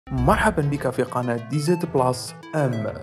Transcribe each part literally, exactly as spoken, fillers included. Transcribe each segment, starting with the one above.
مرحبا بك في قناة دي زد بلس ام.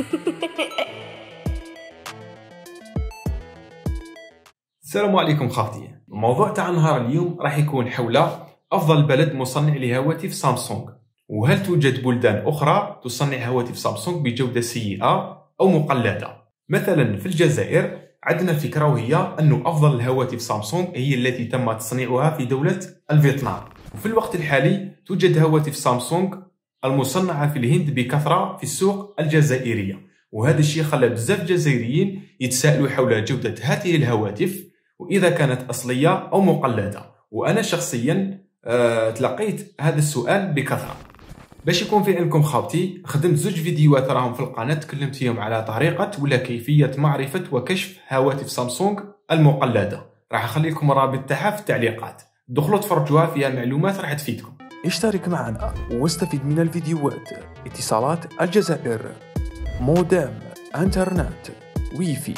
السلام عليكم خاوتي. الموضوع تاع نهار اليوم راح يكون حول أفضل بلد مصنع لهواتف سامسونج، وهل توجد بلدان أخرى تصنع هواتف سامسونج بجودة سيئة أو مقلدة. مثلا في الجزائر عندنا فكرة، وهي أن أفضل الهواتف سامسونج هي التي تم تصنيعها في دولة الفيتنام. وفي الوقت الحالي توجد هواتف سامسونج المصنعة في الهند بكثرة في السوق الجزائرية، وهذا الشيء خلى بزاف جزائريين يتساءلوا حول جودة هذه الهواتف وإذا كانت أصلية أو مقلدة. وأنا شخصيا أه تلقيت هذا السؤال بكثرة. باش يكون في علمكم خاوتي، خدمت زوج فيديوهات راهم في القناة تكلمت فيهم على طريقة ولا كيفية معرفة وكشف هواتف سامسونج المقلدة. راح أخلي لكم الرابط تاعها في التعليقات، دخلوا تفرجوها، فيها معلومات راح تفيدكم. اشترك معنا واستفيد من الفيديوهات. اتصالات الجزائر، مودام، انترنت، ويفي.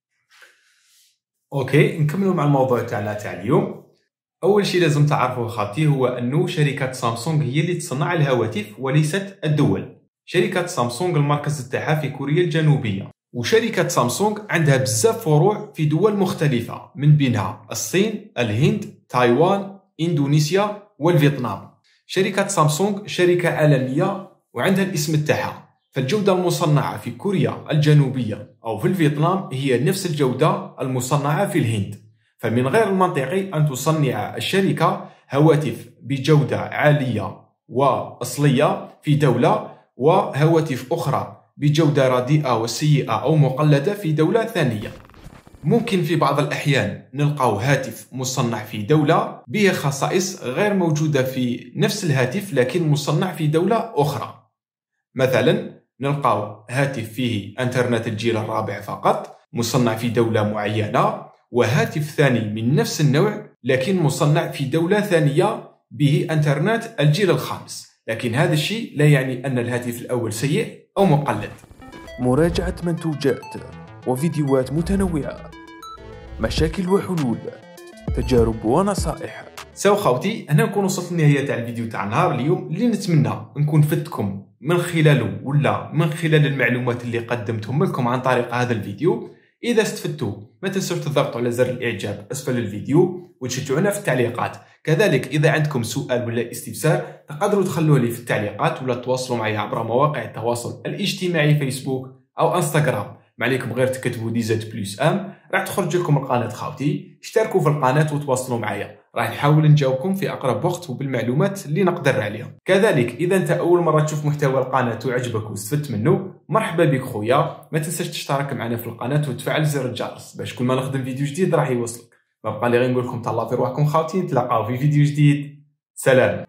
اوكي، نكملوا مع الموضوع تاعنا تاع اليوم. اول شيء لازم تعرفوه خاطي هو انه شركه سامسونج هي اللي تصنع الهواتف وليست الدول. شركه سامسونج المركز تاعها في كوريا الجنوبيه، وشركه سامسونج عندها بزاف فروع في دول مختلفه، من بينها الصين، الهند، تايوان، اندونيسيا والفيتنام. شركه سامسونج شركه عالميه وعندها الاسم تاعها، فالجودة المصنعة في كوريا الجنوبية أو في الفيتنام هي نفس الجودة المصنعة في الهند. فمن غير المنطقي أن تصنع الشركة هواتف بجودة عالية وأصلية في دولة، وهواتف أخرى بجودة رديئة وسيئة أو مقلدة في دولة ثانية. ممكن في بعض الأحيان نلقاو هاتف مصنع في دولة به خصائص غير موجودة في نفس الهاتف لكن مصنع في دولة أخرى. مثلا نلقاو هاتف فيه انترنت الجيل الرابع فقط مصنع في دولة معينة، وهاتف ثاني من نفس النوع لكن مصنع في دولة ثانية به انترنت الجيل الخامس، لكن هذا الشيء لا يعني أن الهاتف الأول سيء أو مقلد. مراجعة منتوجات وفيديوهات متنوعة، مشاكل وحلول، تجارب ونصائح. سو خوتي، هنا نكون وصلت للنهاية تاع الفيديو تاع نهار اليوم، اللي نتمنى نكون فدتكم من خلاله ولا من خلال المعلومات اللي قدمتهم لكم عن طريق هذا الفيديو. إذا استفدتوا ما تنسوش تضغطوا على زر الإعجاب أسفل الفيديو وتشجعونا في التعليقات. كذلك إذا عندكم سؤال ولا استفسار تقدروا تخلوه لي في التعليقات ولا تواصلوا معي عبر مواقع التواصل الاجتماعي فيسبوك أو انستغرام. ما عليكم غير تكتبوا دي زد بلس ام راح تخرج لكم القناة خاوتي. اشتركوا في القناة وتواصلوا معايا، راح نحاول نجاوبكم في أقرب وقت وبالمعلومات اللي نقدر عليها. كذلك إذا أنت أول مرة تشوف محتوى القناة وعجبك واستفدت منه، مرحبا بك خويا. ما تنساش تشترك معنا في القناة وتفعل زر الجرس باش كل ما نخدم فيديو جديد راح يوصلك. ما بقى لي غير نقول لكم تهلاو في روحكم خاوتي، نتلاقاو في فيديو جديد. سلام.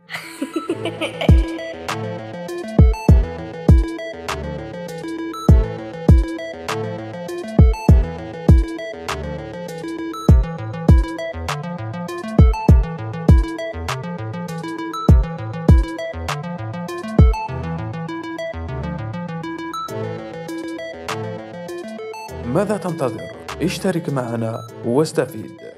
ماذا تنتظر؟ اشترك معنا واستفيد.